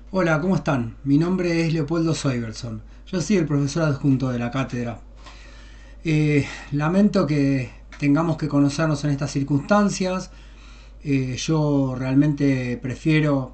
Hola, ¿cómo están? Mi nombre es Leopoldo Soiberson. Yo soy el profesor adjunto de la cátedra. Lamento que tengamos que conocernos en estas circunstancias. Yo realmente prefiero,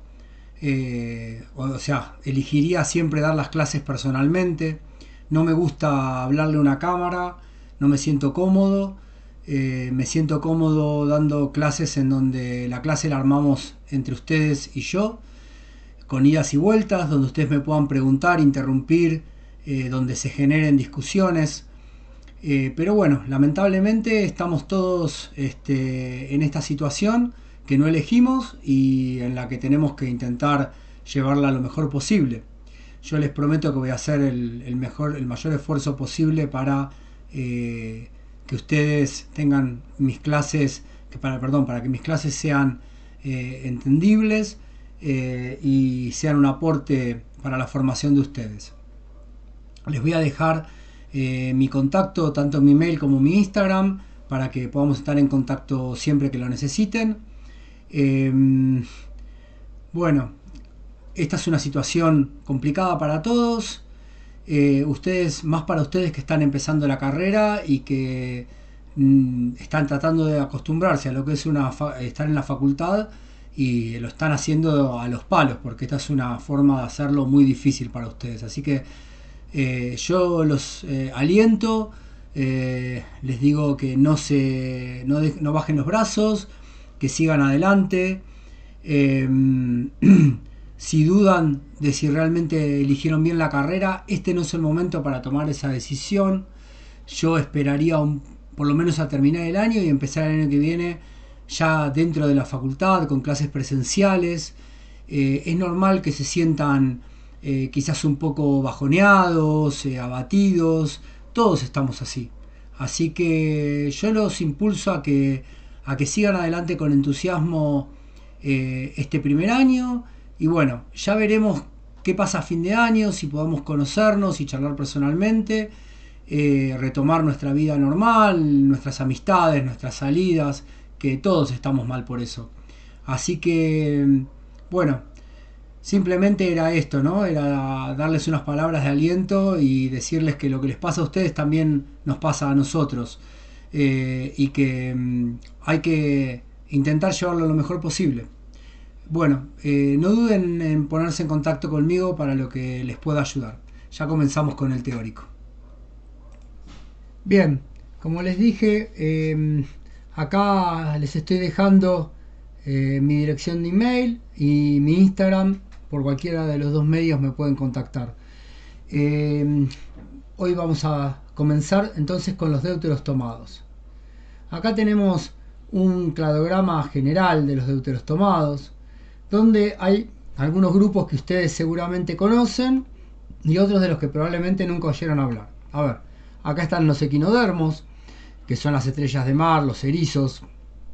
elegiría siempre dar las clases personalmente. No me gusta hablarle a una cámara, no me siento cómodo. Me siento cómodo dando clases en donde la clase la armamos entre ustedes y yo, con idas y vueltas, donde ustedes me puedan preguntar, interrumpir, donde se generen discusiones. Pero bueno, lamentablemente estamos todos en esta situación que no elegimos y en la que tenemos que intentar llevarla lo mejor posible. Yo les prometo que voy a hacer el mayor esfuerzo posible para que ustedes tengan mis clases, para que mis clases sean entendibles y sean un aporte para la formación de ustedes. Les voy a dejar mi contacto, tanto mi mail como mi Instagram, para que podamos estar en contacto siempre que lo necesiten. Eh, bueno, esta es una situación complicada para todos. Más para ustedes que están empezando la carrera y que están tratando de acostumbrarse a lo que es estar en la facultad, y lo están haciendo a los palos, porque esta es una forma de hacerlo muy difícil para ustedes. Así que yo los aliento, les digo que no bajen los brazos, que sigan adelante. Eh, si dudan de si realmente eligieron bien la carrera, este no es el momento para tomar esa decisión. Yo esperaría por lo menos a terminar el año y empezar el año que viene ya dentro de la facultad con clases presenciales. Es normal que se sientan quizás un poco bajoneados, abatidos. Todos estamos así. Así que yo los impulso a que sigan adelante con entusiasmo este primer año. Y bueno, ya veremos qué pasa a fin de año, si podamos conocernos y charlar personalmente, retomar nuestra vida normal, nuestras amistades, nuestras salidas, que todos estamos mal por eso. Así que, bueno, simplemente era esto, ¿no? Era darles unas palabras de aliento y decirles que lo que les pasa a ustedes también nos pasa a nosotros. Y que hay que intentar llevarlo lo mejor posible. Bueno, no duden en ponerse en contacto conmigo para lo que les pueda ayudar. Ya comenzamos con el teórico. Bien, como les dije, acá les estoy dejando mi dirección de email y mi Instagram. Por cualquiera de los dos medios me pueden contactar. Eh, Hoy vamos a comenzar entonces con los deuteros tomados. Acá tenemos un cladograma general de los deuteros tomados, donde hay algunos grupos que ustedes seguramente conocen y otros de los que probablemente nunca oyeron hablar. A ver, acá están los equinodermos, que son las estrellas de mar, los erizos,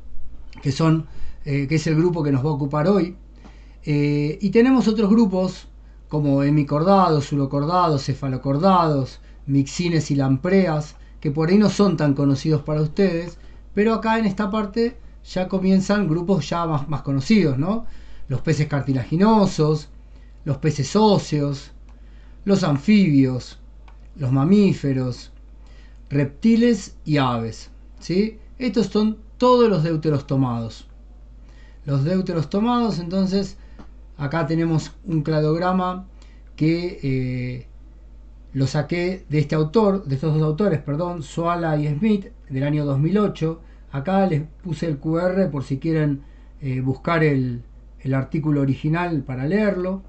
que es el grupo que nos va a ocupar hoy. Y tenemos otros grupos como hemicordados, urocordados, cefalocordados, mixines y lampreas, que por ahí no son tan conocidos para ustedes, pero acá en esta parte ya comienzan grupos ya más conocidos, ¿no? Los peces cartilaginosos, los peces óseos, los anfibios, los mamíferos, reptiles y aves, ¿sí? Estos son todos los deuteros tomados. Los deuteros tomados, entonces, acá tenemos un cladograma que lo saqué de estos dos autores, perdón, Soala y Smith, del año 2008. Acá les puse el QR por si quieren buscar el artículo original para leerlo.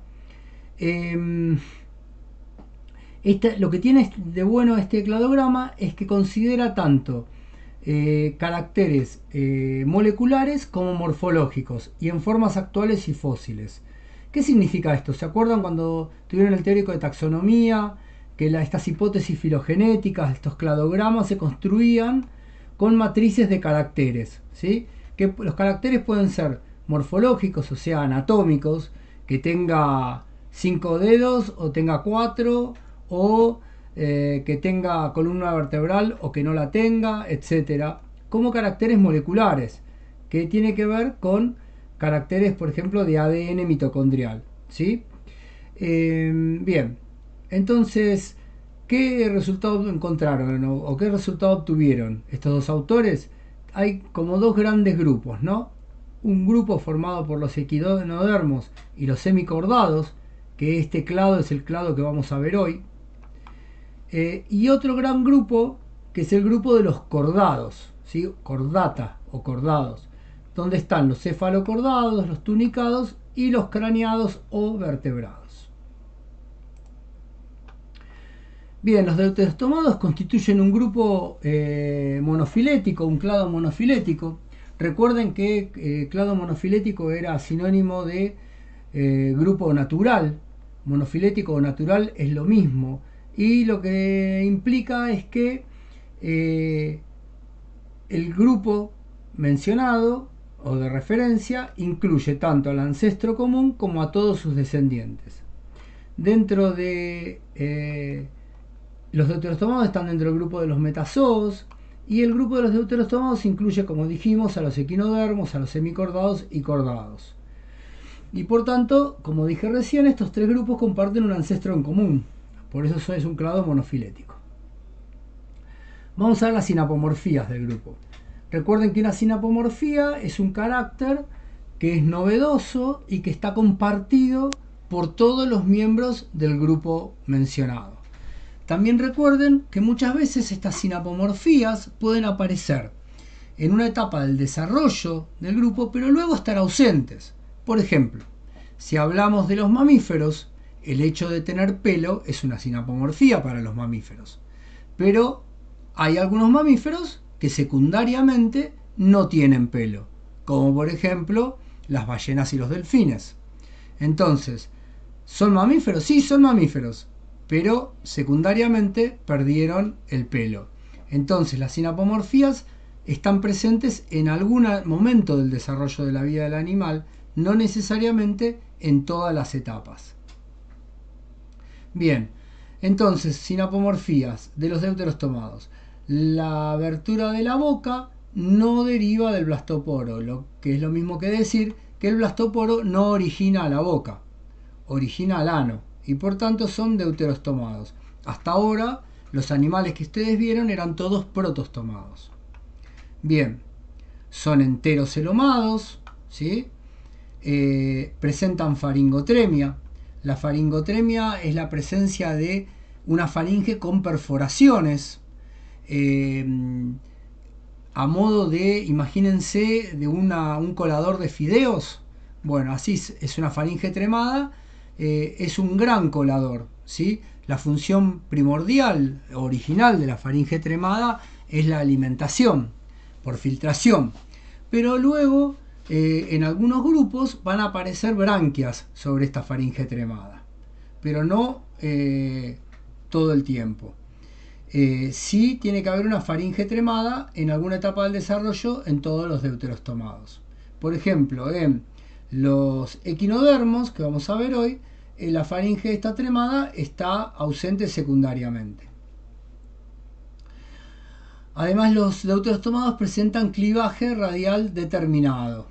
Lo que tiene de bueno este cladograma es que considera tanto caracteres moleculares como morfológicos y en formas actuales y fósiles. ¿Qué significa esto? ¿Se acuerdan cuando tuvieron el teórico de taxonomía? Que estas hipótesis filogenéticas, estos cladogramas se construían con matrices de caracteres, ¿sí? Que los caracteres pueden ser morfológicos, o sea, anatómicos, que tenga 5 dedos o tenga 4, o que tenga columna vertebral o que no la tenga, etcétera, como caracteres moleculares, que tiene que ver con caracteres, por ejemplo, de ADN mitocondrial, ¿sí? Bien, entonces, ¿qué resultado encontraron o qué resultado obtuvieron estos dos autores? Hay como dos grandes grupos, ¿no? Un grupo formado por los equinodermos y los semicordados, que este clado es el clado que vamos a ver hoy, y otro gran grupo que es el grupo de los cordados, ¿sí? Cordata o cordados, donde están los cefalocordados, los tunicados y los craneados o vertebrados. Bien, los deuterostomados constituyen un grupo monofilético, un clado monofilético. Recuerden que clado monofilético era sinónimo de grupo natural. Monofilético o natural es lo mismo. Y lo que implica es que el grupo mencionado o de referencia incluye tanto al ancestro común como a todos sus descendientes. Dentro de los deuterostomados están dentro del grupo de los metazoos, y el grupo de los deuterostomados incluye, como dijimos, a los equinodermos, a los semicordados y cordados. Y por tanto, como dije recién, estos tres grupos comparten un ancestro en común. Por eso es un clado monofilético. Vamos a ver las sinapomorfías del grupo. Recuerden que una sinapomorfía es un carácter que es novedoso y que está compartido por todos los miembros del grupo mencionado. También recuerden que muchas veces estas sinapomorfías pueden aparecer en una etapa del desarrollo del grupo, pero luego estar ausentes. Por ejemplo, si hablamos de los mamíferos, el hecho de tener pelo es una sinapomorfía para los mamíferos. Pero hay algunos mamíferos que secundariamente no tienen pelo, como por ejemplo las ballenas y los delfines. Entonces, ¿son mamíferos? Sí, son mamíferos, pero secundariamente perdieron el pelo. Entonces, las sinapomorfías están presentes en algún momento del desarrollo de la vida del animal, no necesariamente en todas las etapas. Bien, entonces, sinapomorfías de los deuterostomados. La abertura de la boca no deriva del blastoporo, lo que es lo mismo que decir que el blastoporo no origina la boca, origina al ano, y por tanto son deuterostomados. Hasta ahora, los animales que ustedes vieron eran todos protostomados. Bien, son enterocelomados, ¿sí? Presentan faringotremia. La faringotremia es la presencia de una faringe con perforaciones, a modo de, imagínense, de un colador de fideos. Bueno, así es una faringe tremada, es un gran colador, ¿sí? La función primordial, original de la faringe tremada es la alimentación por filtración, pero luego en algunos grupos van a aparecer branquias sobre esta faringe tremada, pero no todo el tiempo. Sí tiene que haber una faringe tremada en alguna etapa del desarrollo en todos los deuterostomados. Por ejemplo, en los equinodermos, que vamos a ver hoy, la faringe esta tremada está ausente secundariamente. Además, los deuterostomados presentan clivaje radial determinado.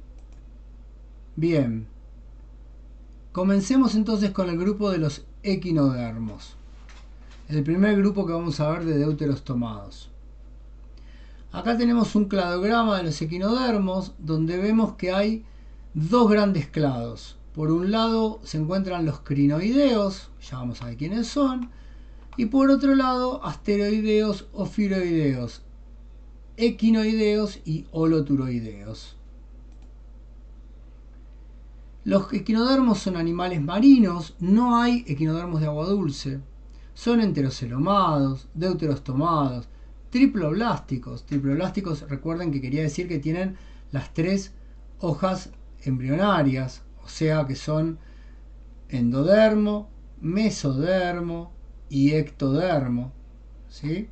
Bien, comencemos entonces con el grupo de los equinodermos. El primer grupo que vamos a ver de deuterostomados. Acá tenemos un cladograma de los equinodermos donde vemos que hay dos grandes clados. Por un lado se encuentran los crinoideos, ya vamos a ver quiénes son, y por otro lado asteroideos o firoideos, equinoideos y holoturoideos. Los equinodermos son animales marinos, no hay equinodermos de agua dulce. Son enterocelomados, deuterostomados, triploblásticos. Triploblásticos, recuerden que quería decir que tienen las tres hojas embrionarias, o sea que son endodermo, mesodermo y ectodermo, ¿sí?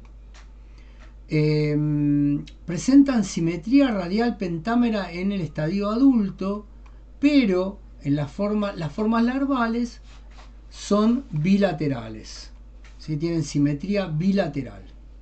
Presentan simetría radial pentámera en el estadio adulto, pero en las formas larvales son bilaterales, ¿sí? Tienen simetría bilateral.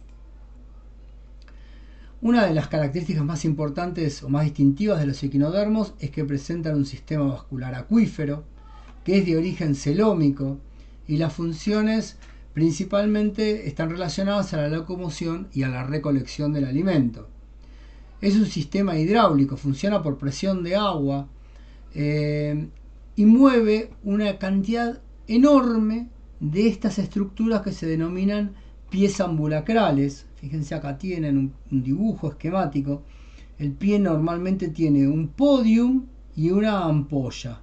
Una de las características más importantes o más distintivas de los equinodermos es que presentan un sistema vascular acuífero, que es de origen celómico, y las funciones principalmente están relacionadas a la locomoción y a la recolección del alimento. Es un sistema hidráulico, funciona por presión de agua y mueve una cantidad enorme de estas estructuras que se denominan pies ambulacrales. Fíjense, acá tienen un dibujo esquemático. El pie normalmente tiene un podium y una ampolla,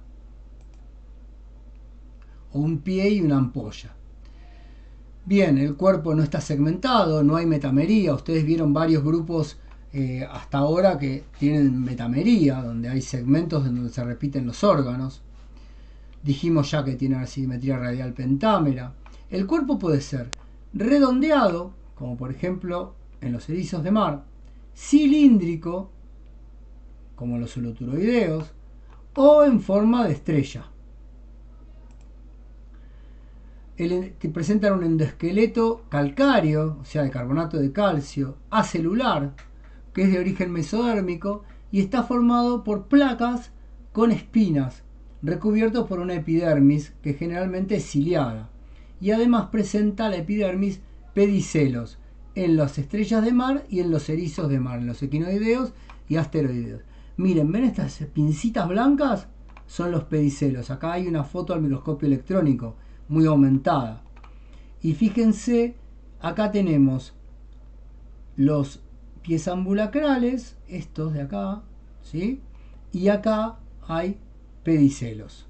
o un pie y una ampolla. Bien, el cuerpo no está segmentado, no hay metamería. Ustedes vieron varios grupos hasta ahora que tienen metamería, donde hay segmentos en donde se repiten los órganos. Dijimos ya que tiene una simetría radial pentámera. El cuerpo puede ser redondeado, como por ejemplo en los erizos de mar, cilíndrico, como los holoturoideos, o en forma de estrella. Que presentan un endoesqueleto calcáreo, o sea, de carbonato de calcio, acelular, que es de origen mesodérmico y está formado por placas con espinas, recubiertos por una epidermis que generalmente es ciliada, y además presenta la epidermis pedicelos en las estrellas de mar y en los erizos de mar, en los equinoideos y asteroideos. Miren, ¿ven estas pincitas blancas? Son los pedicelos. Acá hay una foto al microscopio electrónico muy aumentada. Y fíjense, acá tenemos los pies ambulacrales, estos de acá, ¿sí? Y acá hay pedicelos.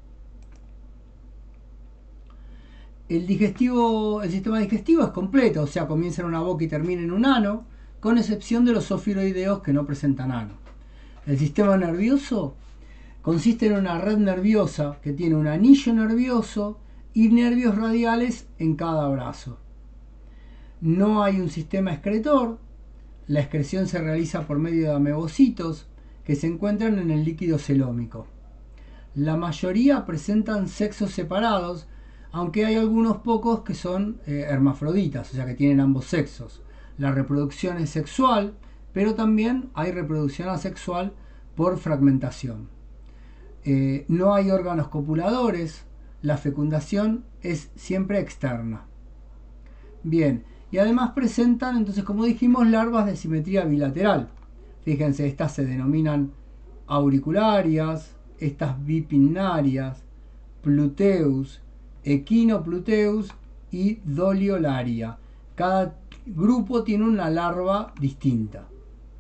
El sistema digestivo es completo, o sea, comienza en una boca y termina en un ano, con excepción de los ofiuroideos que no presentan ano. El sistema nervioso consiste en una red nerviosa que tiene un anillo nervioso y nervios radiales en cada brazo. No hay un sistema excretor. La excreción se realiza por medio de amebocitos que se encuentran en el líquido celómico. La mayoría presentan sexos separados, aunque hay algunos pocos que son hermafroditas, o sea que tienen ambos sexos. La reproducción es sexual, pero también hay reproducción asexual por fragmentación. No hay órganos copuladores, la fecundación es siempre externa. Bien, y además presentan, entonces, como dijimos, larvas de simetría bilateral. Fíjense, estas se denominan auricularias, estas bipinnarias, Pluteus, Echinopluteus y Doliolaria. Cada grupo tiene una larva distinta.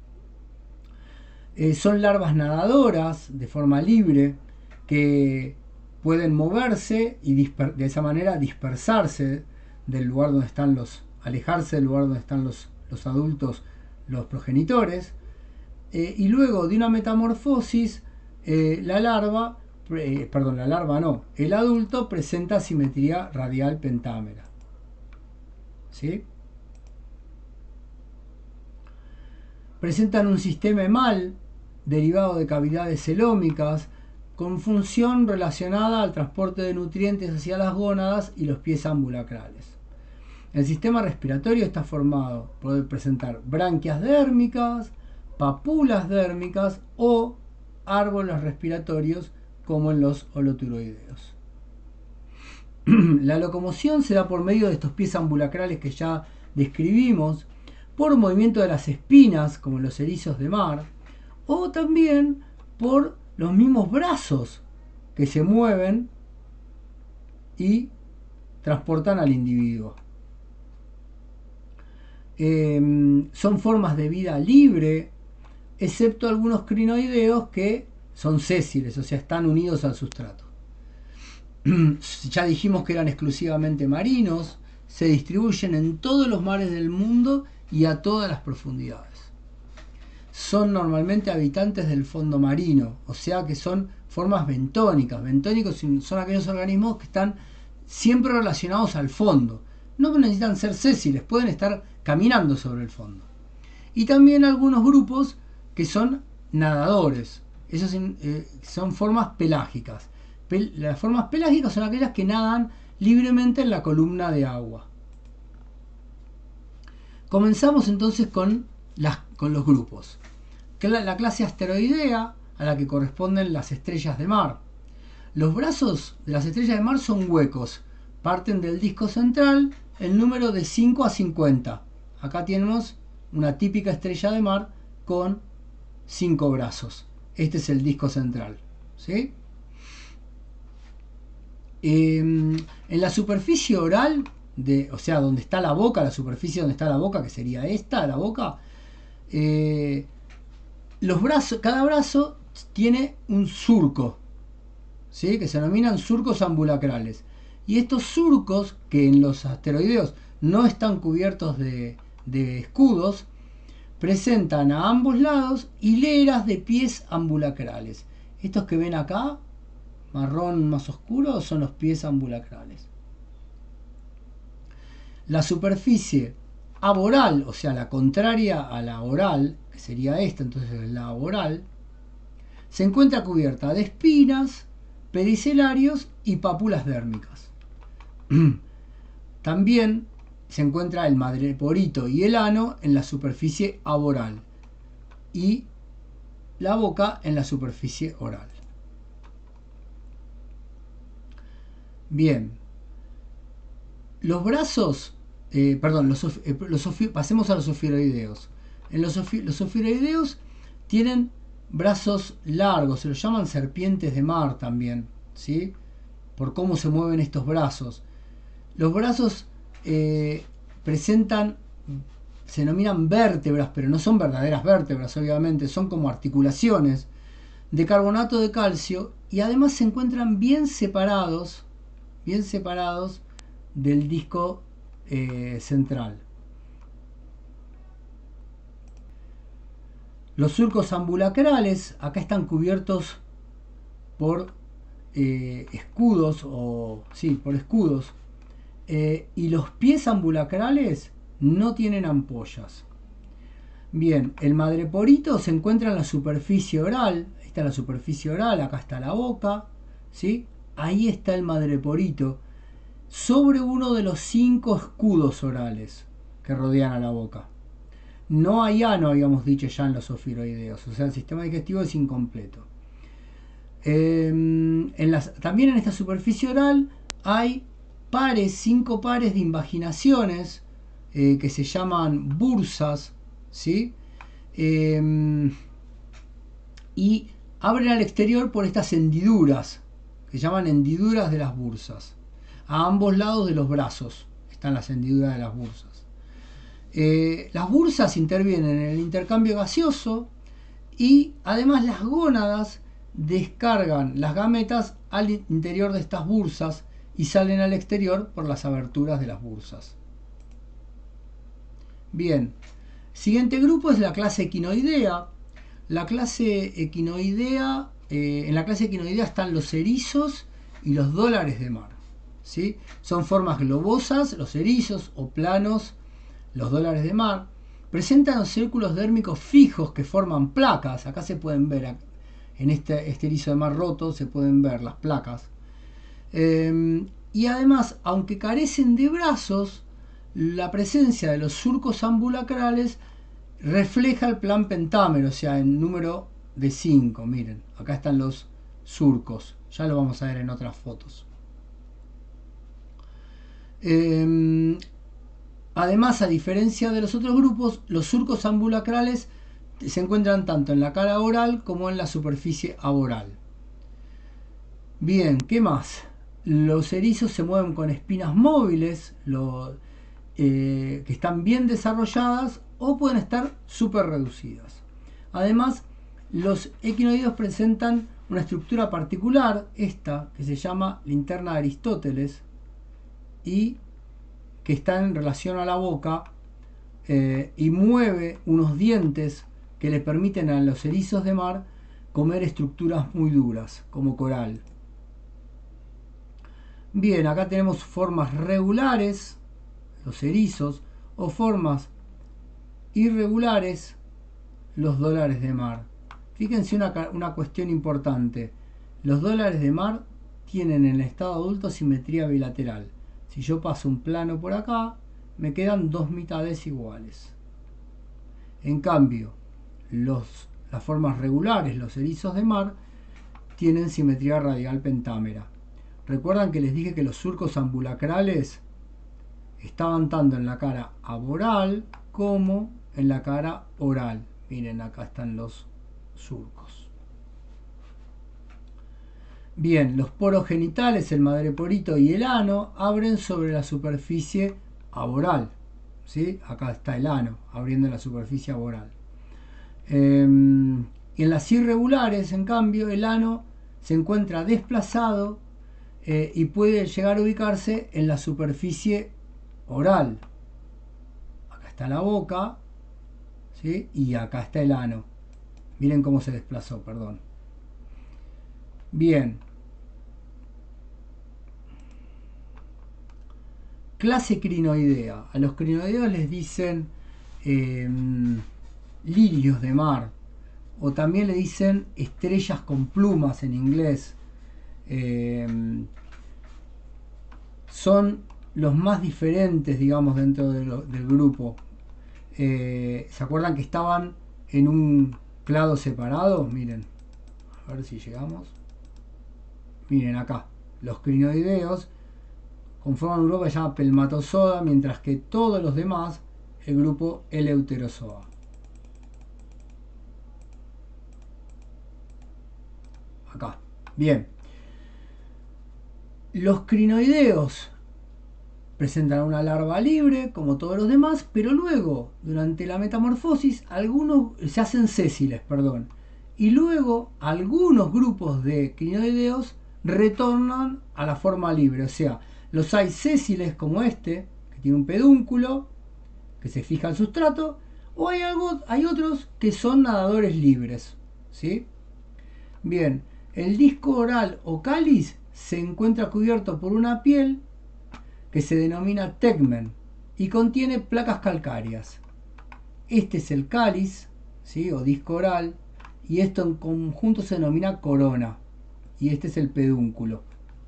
Son larvas nadadoras de forma libre que pueden moverse y de esa manera dispersarse del lugar donde están alejarse del lugar donde están los adultos, los progenitores, y luego de una metamorfosis el adulto presenta simetría radial pentámera. ¿Sí? Presentan un sistema emal derivado de cavidades celómicas con función relacionada al transporte de nutrientes hacia las gónadas y los pies ambulacrales. El sistema respiratorio está formado por presentar branquias dérmicas, papulas dérmicas o árboles respiratorios como en los holoturoideos. La locomoción se da por medio de estos pies ambulacrales que ya describimos, por movimiento de las espinas como en los erizos de mar, o también por los mismos brazos que se mueven y transportan al individuo. Son formas de vida libre, excepto algunos crinoideos que son sésiles, o sea, están unidos al sustrato. Ya dijimos que eran exclusivamente marinos, se distribuyen en todos los mares del mundo y a todas las profundidades. Son normalmente habitantes del fondo marino, o sea que son formas bentónicas. Bentónicos son aquellos organismos que están siempre relacionados al fondo. No necesitan ser sésiles, pueden estar caminando sobre el fondo. Y también algunos grupos que son nadadores. Esos son formas pelágicas. Las formas pelágicas son aquellas que nadan libremente en la columna de agua. Comenzamos entonces con los grupos. La clase asteroidea, a la que corresponden las estrellas de mar. Los brazos de las estrellas de mar son huecos, parten del disco central el número de 5 a 50. Acá tenemos una típica estrella de mar con 5 brazos. Este es el disco central, ¿sí? En la superficie oral, o sea, donde está la boca, la superficie donde está la boca, que sería esta, la boca, los brazos, cada brazo tiene un surco, ¿sí? Que se denominan surcos ambulacrales. Y estos surcos, que en los asteroideos no están cubiertos de escudos, presentan a ambos lados hileras de pies ambulacrales. Estos que ven acá, marrón más oscuro, son los pies ambulacrales. La superficie aboral, o sea, la contraria a la oral, que sería esta, entonces la oral, se encuentra cubierta de espinas, pedicelarios y pápulas dérmicas. También se encuentra el madreporito y el ano en la superficie aboral y la boca en la superficie oral. Bien, los brazos, pasemos a los ofiuroideos. Los ofiuroideos tienen brazos largos, se los llaman serpientes de mar también, ¿sí? Por cómo se mueven estos brazos. Los brazos presentan, se denominan vértebras, pero no son verdaderas vértebras, obviamente, son como articulaciones de carbonato de calcio y además se encuentran bien separados del disco central. Los surcos ambulacrales acá están cubiertos por escudos, y los pies ambulacrales no tienen ampollas. Bien, el madreporito se encuentra en la superficie oral. Ahí está la superficie oral, acá está la boca, ¿sí? Ahí está el madreporito, sobre uno de los 5 escudos orales que rodean a la boca. No hay ano, habíamos dicho ya en los ofiuroideos, o sea, el sistema digestivo es incompleto. También en esta superficie oral hay 5 pares de invaginaciones que se llaman bursas, ¿sí? Y abren al exterior por estas hendiduras, que se llaman hendiduras de las bursas. A ambos lados de los brazos están las hendiduras de las bursas. Las bursas intervienen en el intercambio gaseoso y además las gónadas descargan las gametas al interior de estas bursas y salen al exterior por las aberturas de las bursas. Bien, siguiente grupo es la clase equinoidea. La clase equinoidea, en la clase equinoidea están los erizos y los dólares de mar, ¿sí? Son formas globosas, los erizos, o planos, los dólares de mar. Presentan los círculos dérmicos fijos que forman placas. Acá se pueden ver, en este erizo de mar roto, se pueden ver las placas. Y además, aunque carecen de brazos, la presencia de los surcos ambulacrales refleja el plan pentámero, o sea, en número de 5. Miren, acá están los surcos. Ya lo vamos a ver en otras fotos. Además, a diferencia de los otros grupos, los surcos ambulacrales se encuentran tanto en la cara oral como en la superficie aboral. Bien, ¿qué más? Los erizos se mueven con espinas móviles, que están bien desarrolladas o pueden estar súper reducidas. Además, los equinoideos presentan una estructura particular, esta que se llama linterna de Aristóteles, y que está en relación a la boca y mueve unos dientes que le permiten a los erizos de mar comer estructuras muy duras, como coral. Bien, acá tenemos formas regulares, los erizos, o formas irregulares, los dólares de mar. Fíjense una cuestión importante. Los dólares de mar tienen en el estado adulto simetría bilateral. Si yo paso un plano por acá, me quedan 2 mitades iguales. En cambio, las formas regulares, los erizos de mar, tienen simetría radial pentámera. Recuerdan que les dije que los surcos ambulacrales estaban tanto en la cara aboral como en la cara oral. Miren, acá están los surcos. Bien, los poros genitales, el madreporito y el ano abren sobre la superficie aboral. ¿Sí? Acá está el ano abriendo la superficie aboral. Y en las irregulares, en cambio, el ano se encuentra desplazado y puede llegar a ubicarse en la superficie oral. Acá está la boca, ¿sí? Y acá está el ano. Miren cómo se desplazó, perdón. Bien. Clase crinoidea. A los crinoideos les dicen lirios de mar, o también le dicen estrellas con plumas en inglés. Son los más diferentes, digamos, dentro del grupo. ¿Se acuerdan que estaban en un clado separado? Miren, a ver si llegamos. Miren acá, los crinoideos conforman un grupo que se llama Pelmatozoa, mientras que todos los demás, el grupo Eleuterozoa. Acá. Bien. Los crinoideos presentan una larva libre, como todos los demás, pero luego, durante la metamorfosis, algunos se hacen sésiles, perdón. Y luego, algunos grupos de crinoideos retornan a la forma libre. O sea, los hay sésiles como este, que tiene un pedúnculo, que se fija al sustrato, o hay otros que son nadadores libres. ¿Sí? Bien, el disco oral o cáliz se encuentra cubierto por una piel que se denomina tegmen y contiene placas calcáreas. Este es el cáliz, ¿sí? O disco oral, y esto en conjunto se denomina corona, y este es el pedúnculo.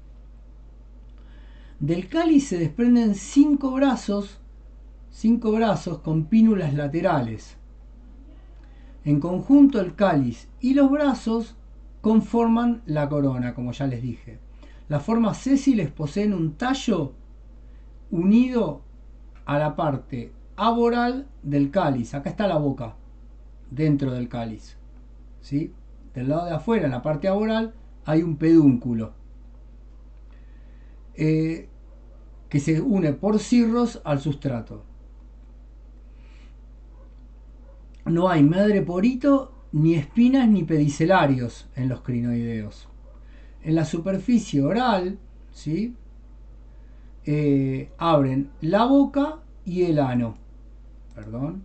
Del cáliz se desprenden cinco brazos con pínulas laterales. En conjunto el cáliz y los brazos conforman la corona, como ya les dije. Las formas sésiles poseen un tallo unido a la parte aboral del cáliz. Acá está la boca, dentro del cáliz. ¿Sí? Del lado de afuera, en la parte aboral, hay un pedúnculo que se une por cirros al sustrato. No hay madreporito, ni espinas, ni pedicelarios en los crinoideos. En la superficie oral, ¿sí? Abren la boca y el ano. Perdón.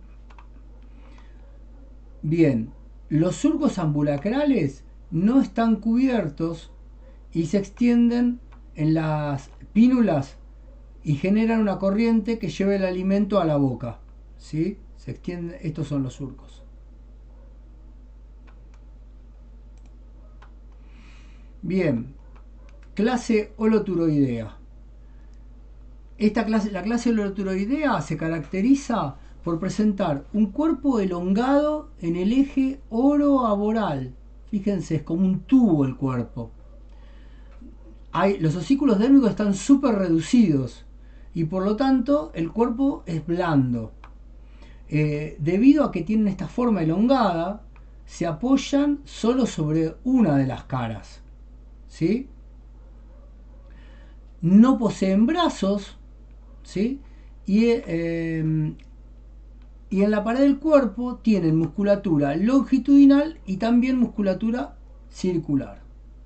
Bien, los surcos ambulacrales no están cubiertos y se extienden en las pínulas y generan una corriente que lleva el alimento a la boca. ¿Sí? Se extiende, estos son los surcos. Bien, clase holoturoidea. La clase holoturoidea se caracteriza por presentar un cuerpo elongado en el eje oroaboral. Fíjense, es como un tubo el cuerpo. Los osículos dérmicos están súper reducidos y por lo tanto el cuerpo es blando. Debido a que tienen esta forma elongada, se apoyan solo sobre una de las caras. ¿Sí? No poseen brazos, ¿sí? Y en la pared del cuerpo tienen musculatura longitudinal y también musculatura circular.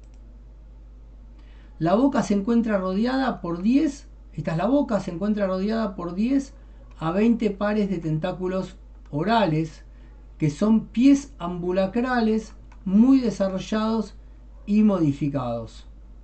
La boca se encuentra rodeada por 10, esta es la boca, se encuentra rodeada por 10 a 20 pares de tentáculos orales, que son pies ambulacrales muy desarrollados y modificados.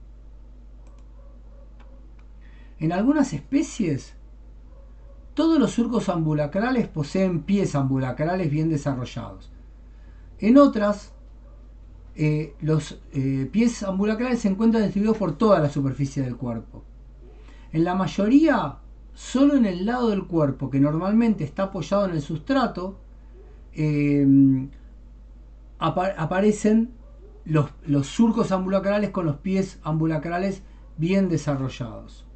En algunas especies, todos los surcos ambulacrales poseen pies ambulacrales bien desarrollados. En otras, los pies ambulacrales se encuentran distribuidos por toda la superficie del cuerpo. En la mayoría, solo en el lado del cuerpo, que normalmente está apoyado en el sustrato, aparecen los surcos ambulacrales con los pies ambulacrales bien desarrollados.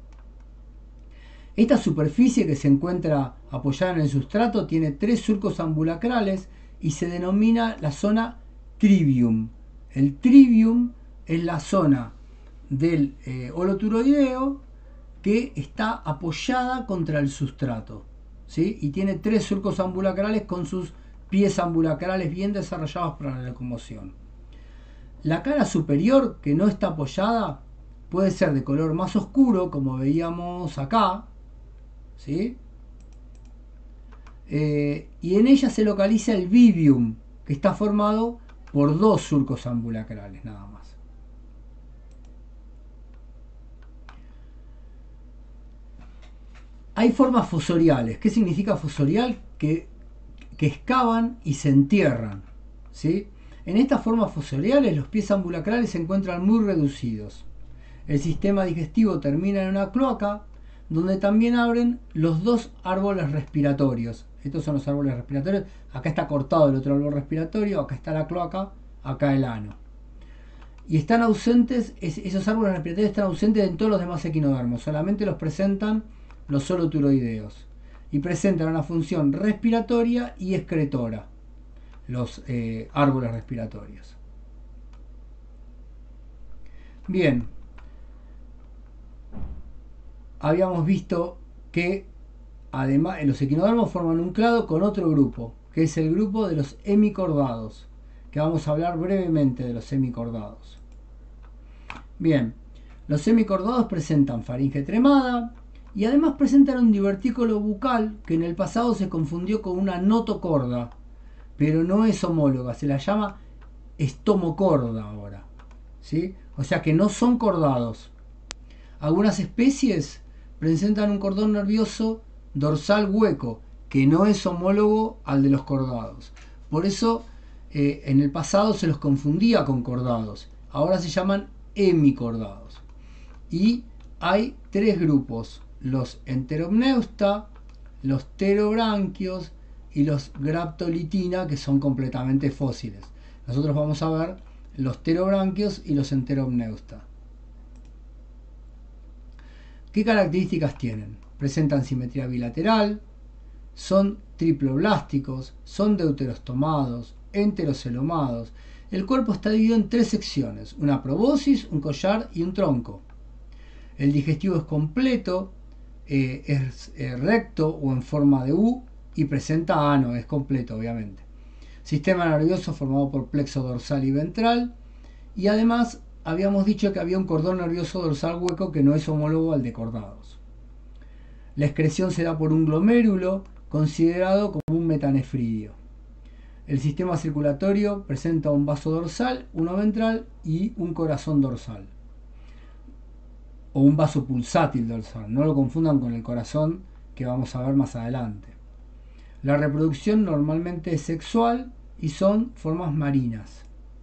Esta superficie que se encuentra apoyada en el sustrato tiene 3 surcos ambulacrales y se denomina la zona trivium. El trivium es la zona del holoturoideo que está apoyada contra el sustrato, ¿sí? Y tiene 3 surcos ambulacrales con sus pies ambulacrales bien desarrollados para la locomoción. La cara superior, que no está apoyada, puede ser de color más oscuro, como veíamos acá, ¿sí? Y en ella se localiza el vivium, que está formado por 2 surcos ambulacrales nada más. Hay formas fosoriales. ¿Qué significa fosorial? Que excavan y se entierran, ¿sí? En estas formas fosoriales los pies ambulacrales se encuentran muy reducidos. El sistema digestivo termina en una cloaca, donde también abren los 2 árboles respiratorios. Estos son los árboles respiratorios. Acá está cortado el otro árbol respiratorio, acá está la cloaca, acá el ano. Y están ausentes, esos árboles respiratorios están ausentes en todos los demás equinodermos, solamente los presentan los holoturoideos. Y presentan una función respiratoria y excretora, los árboles respiratorios. Bien, habíamos visto que además los equinodermos forman un clado con otro grupo, que es el grupo de los hemicordados, que vamos a hablar brevemente de los hemicordados. Bien, los hemicordados presentan faringe tremada y además presentan un divertículo bucal que en el pasado se confundió con una notocorda, pero no es homóloga, se la llama estomocorda ahora, ¿sí? O sea que no son cordados. Algunas especies presentan un cordón nervioso dorsal hueco, que no es homólogo al de los cordados. Por eso en el pasado se los confundía con cordados. Ahora se llaman hemicordados. Y hay 3 grupos: los enteromneusta, los pterobranquios y los graptolitina, que son completamente fósiles. Nosotros vamos a ver los pterobranquios y los enteromneusta. ¿Qué características tienen? Presentan simetría bilateral, son triploblásticos, son deuterostomados, enterocelomados. El cuerpo está dividido en 3 secciones: una proboscis, un collar y un tronco. El digestivo es completo, es recto o en forma de U y presenta ano, es completo obviamente. Sistema nervioso formado por plexo dorsal y ventral, y además habíamos dicho que había un cordón nervioso dorsal hueco que no es homólogo al de cordados. La excreción se da por un glomérulo considerado como un metanefridio. El sistema circulatorio presenta un vaso dorsal, uno ventral y un corazón dorsal, o un vaso pulsátil dorsal. No lo confundan con el corazón que vamos a ver más adelante. La reproducción normalmente es sexual y son formas marinas.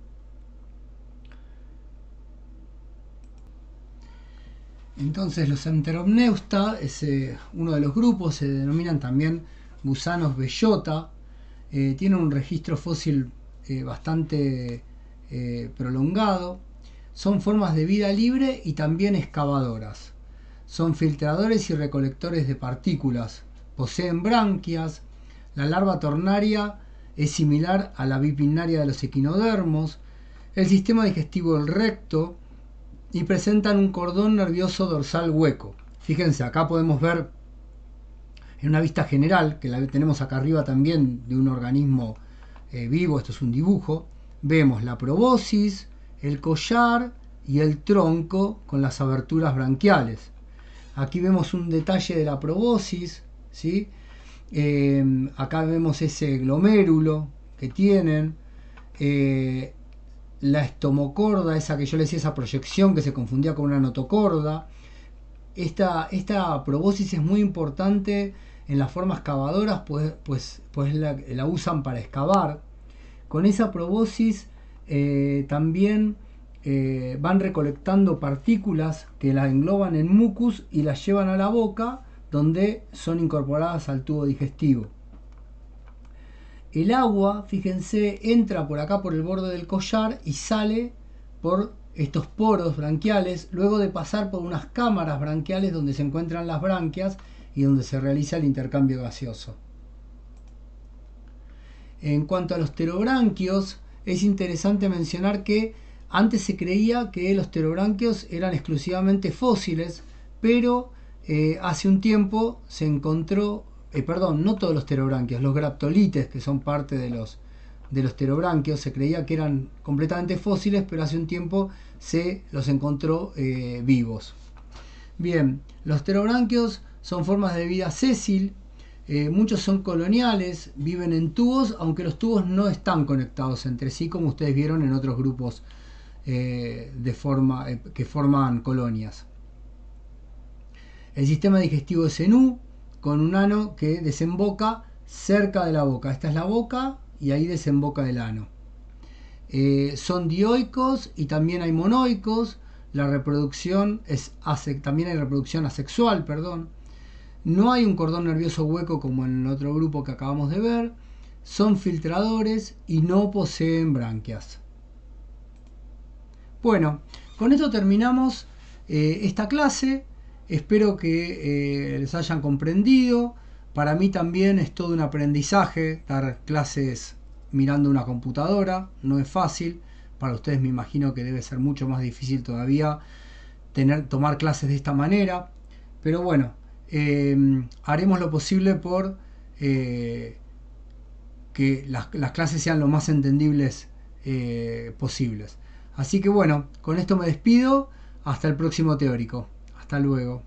Entonces los enteromneusta es uno de los grupos, se denominan también gusanos bellota. Tienen un registro fósil bastante prolongado. Son formas de vida libre y también excavadoras. Son filtradores y recolectores de partículas. Poseen branquias. La larva tornaria es similar a la bipinnaria de los equinodermos. El sistema digestivo es recto y presentan un cordón nervioso dorsal hueco. Fíjense, acá podemos ver en una vista general, que la tenemos acá arriba también de un organismo vivo, esto es un dibujo, vemos la proboscis, el collar y el tronco con las aberturas branquiales. Aquí vemos un detalle de la proboscis, ¿sí? Acá vemos ese glomérulo que tienen, la estomocorda, esa que yo le decía, esa proyección que se confundía con una notocorda. Esta proboscis es muy importante en las formas excavadoras, pues la usan para excavar. Con esa proboscis también van recolectando partículas que las engloban en mucus y las llevan a la boca, donde son incorporadas al tubo digestivo. el agua, fíjense, entra por acá por el borde del collar y sale por estos poros branquiales, luego de pasar por unas cámaras branquiales donde se encuentran las branquias y donde se realiza el intercambio gaseoso. En cuanto a los pterobranquios, es interesante mencionar que antes se creía que los pterobranquios eran exclusivamente fósiles, pero hace un tiempo se encontró, no todos los pterobranquios, los graptolites, que son parte de los pterobranquios, se creía que eran completamente fósiles, pero hace un tiempo se los encontró vivos. Bien, los pterobranquios son formas de vida sésil. Muchos son coloniales, viven en tubos, aunque los tubos no están conectados entre sí, como ustedes vieron en otros grupos que forman colonias. El sistema digestivo es en U, con un ano que desemboca cerca de la boca. Esta es la boca y ahí desemboca el ano. Son dioicos y también hay monoicos. La reproducción también hay reproducción asexual, No hay un cordón nervioso hueco como en el otro grupo que acabamos de ver. Son filtradores y no poseen branquias. Bueno, con esto terminamos esta clase. Espero que les hayan comprendido. Para mí también es todo un aprendizaje dar clases mirando una computadora. No es fácil. Para ustedes me imagino que debe ser mucho más difícil todavía tomar clases de esta manera. Pero bueno, haremos lo posible por que las clases sean lo más entendibles posibles. Así que bueno, con esto me despido. Hasta el próximo teórico. Hasta luego.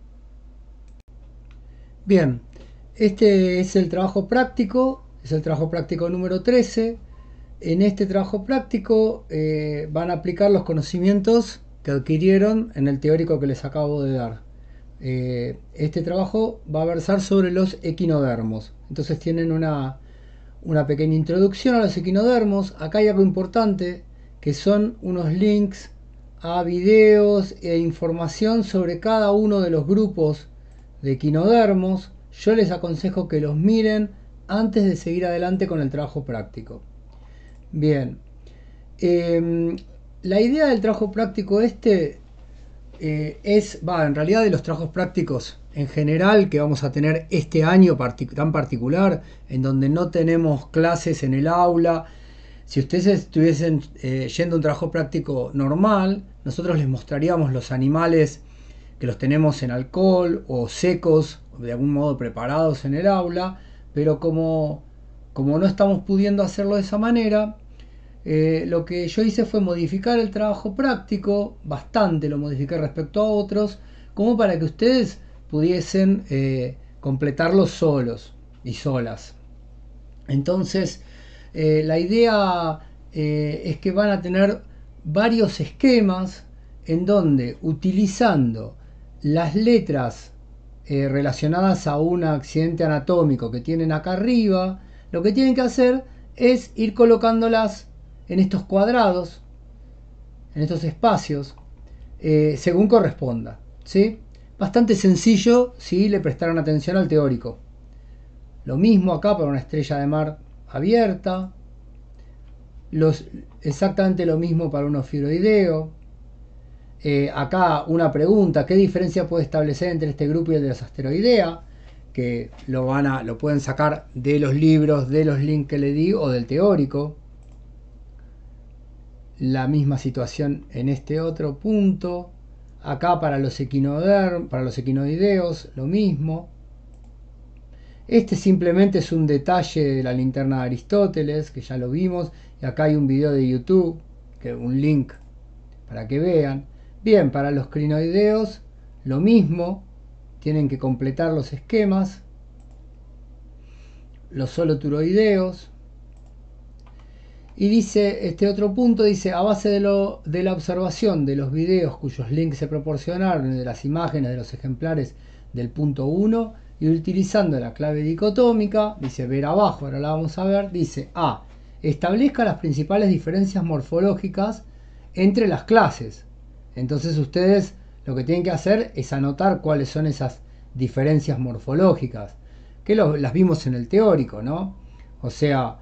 Bien, este es el trabajo práctico. Es el trabajo práctico número 13. En este trabajo práctico van a aplicar los conocimientos que adquirieron en el teórico que les acabo de dar. Este trabajo va a versar sobre los equinodermos. Entonces tienen una pequeña introducción a los equinodermos. Acá hay algo importante, que son unos links a videos e información sobre cada uno de los grupos de equinodermos. Yo les aconsejo que los miren antes de seguir adelante con el trabajo práctico. Bien, la idea del trabajo práctico en realidad de los trabajos prácticos en general que vamos a tener este año tan particular, en donde no tenemos clases en el aula. Si ustedes estuviesen yendo a un trabajo práctico normal, nosotros les mostraríamos los animales que los tenemos en alcohol o secos, de algún modo preparados en el aula, pero como no estamos pudiendo hacerlo de esa manera, lo que yo hice fue modificar el trabajo práctico, bastante lo modifiqué respecto a otros, como para que ustedes pudiesen completarlo solos y solas. Entonces, la idea es que van a tener varios esquemas en donde, utilizando las letras relacionadas a un accidente anatómico que tienen acá arriba, lo que tienen que hacer es ir colocándolas en estos cuadrados, en estos espacios, según corresponda, ¿sí? Bastante sencillo si le prestaron atención al teórico. Lo mismo acá para una estrella de mar abierta, exactamente lo mismo para un ofiuroideo. Acá una pregunta: ¿qué diferencia puede establecer entre este grupo y el de los asteroidea? Que lo pueden sacar de los libros, de los links que le di o del teórico. La misma situación en este otro punto. Acá para los equinoideos, lo mismo. Este simplemente es un detalle de la linterna de Aristóteles, que ya lo vimos. Y acá hay un video de YouTube, un link para que vean. Bien, para los crinoideos, lo mismo. Tienen que completar los esquemas. Los holoturoideos. Y dice, este otro punto dice: a base de la observación de los videos cuyos links se proporcionaron y de las imágenes de los ejemplares del punto 1, y utilizando la clave dicotómica, dice ver abajo, ahora la vamos a ver, dice A, establezca las principales diferencias morfológicas entre las clases. Entonces ustedes lo que tienen que hacer es anotar cuáles son esas diferencias morfológicas, que las vimos en el teórico, ¿no? O sea,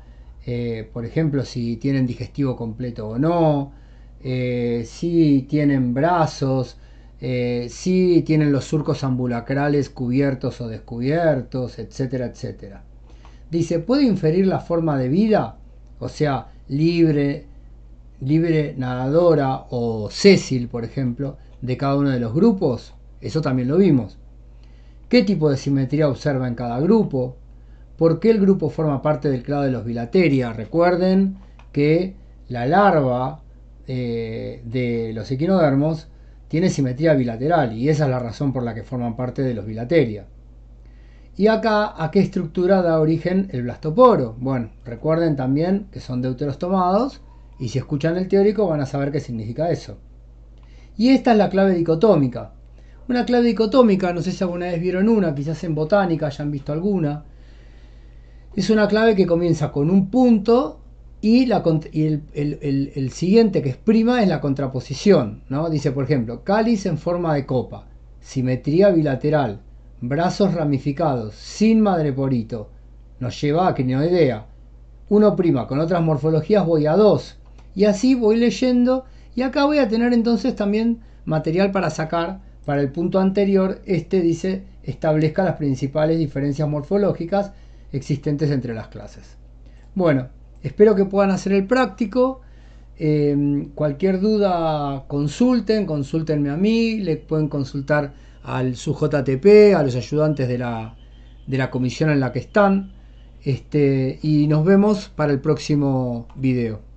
por ejemplo, si tienen digestivo completo o no, si tienen brazos, si tienen los surcos ambulacrales cubiertos o descubiertos, etcétera, etcétera. Dice, ¿puede inferir la forma de vida? O sea, libre, nadadora o sésil, por ejemplo, de cada uno de los grupos. Eso también lo vimos. ¿Qué tipo de simetría observa en cada grupo? ¿Por qué el grupo forma parte del clado de los Bilateria? Recuerden que la larva de los equinodermos tiene simetría bilateral y esa es la razón por la que forman parte de los Bilateria. Y acá, ¿a qué estructura da origen el blastoporo? Bueno, recuerden también que son deuterostomados y si escuchan el teórico van a saber qué significa eso. Y esta es la clave dicotómica. Una clave dicotómica, no sé si alguna vez vieron una, quizás en botánica hayan visto alguna. Es una clave que comienza con un punto y el siguiente que es prima es la contraposición, ¿no? Dice, por ejemplo, cáliz en forma de copa, simetría bilateral, brazos ramificados, sin madreporito. Nos lleva a crinoidea. 1' con otras morfologías voy a 2. Y así voy leyendo. Y acá voy a tener entonces también material para sacar para el punto anterior. Dice, establezca las principales diferencias morfológicas existentes entre las clases. Bueno, espero que puedan hacer el práctico. Cualquier duda consúltenme a mí, le pueden consultar al SUJTP, a los ayudantes de la comisión en la que están. Y nos vemos para el próximo video.